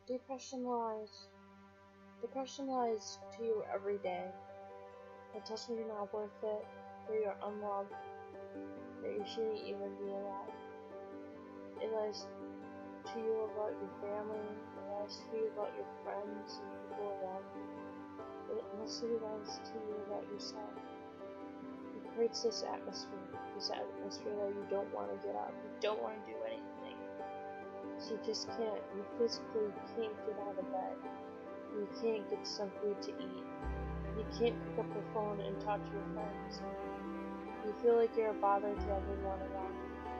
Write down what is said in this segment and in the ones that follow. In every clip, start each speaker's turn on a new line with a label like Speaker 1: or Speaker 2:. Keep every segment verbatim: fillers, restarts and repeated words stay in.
Speaker 1: Depression lies. Depression lies to you every day. It tells you you're not worth it, that you're unloved, that you shouldn't even be alive. It lies to you about your family, it lies to you about your friends and people around you. It mostly lies to you about yourself. It creates this atmosphere, this atmosphere that you don't want to get up, you don't want to do anything. So you just can't, you physically can't get out of bed. You can't get some food to eat. You can't pick up the phone and talk to your friends. You feel like you're a bother to everyone around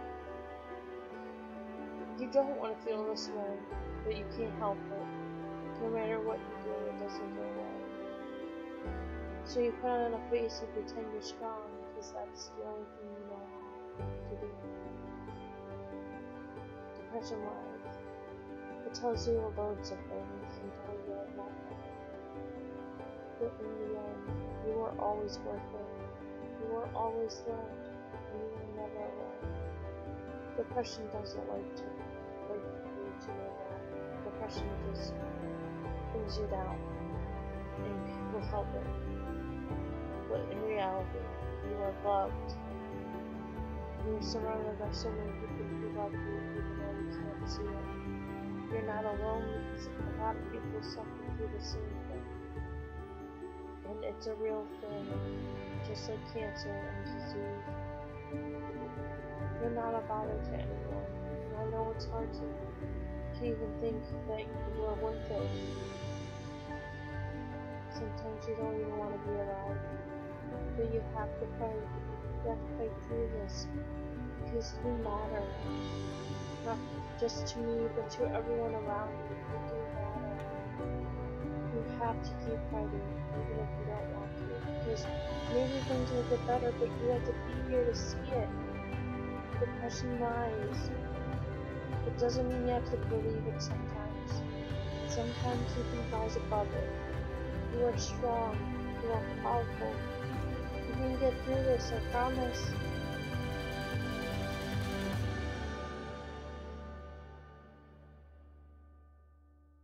Speaker 1: you. You don't want to feel this way, but you can't help it. No matter what you do, it doesn't go away. So you put on a face and pretend you're strong, because that's the only thing you know how to do. Depression lies. It tells you loads of things until you're nothing. But in the end, you are always worth it. You are always loved, and you are never alone. Depression doesn't like to like you to know that. Depression just brings you down, and people help it. But in reality, you are loved. You are surrounded by so many people who love you, even though you can't see it. You're not alone because a lot of people suffer through the same thing. And it's a real thing, just like cancer and disease. You're not a bother to anyone, and I know it's hard to, to even think that you are worth it. Sometimes you don't even want to be alive, but you have to fight. You have to fight through this, because you matter. Not just to me, but to everyone around you. You do matter. You have to keep fighting, even if you don't want to, because maybe things will get better, but you have to be here to see it. Depression lies. It doesn't mean you have to believe it sometimes. Sometimes you can rise above it. You are strong. You are powerful. You can get through this, I promise.